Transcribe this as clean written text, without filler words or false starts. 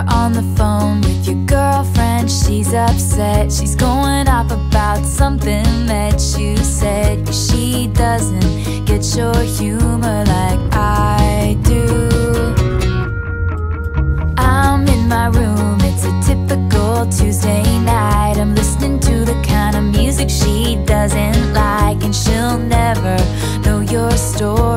You're on the phone with your girlfriend, she's upset. She's going off about something that you said. She doesn't get your humor like I do. I'm in my room, it's a typical Tuesday night. I'm listening to the kind of music she doesn't like, and she'll never know your story.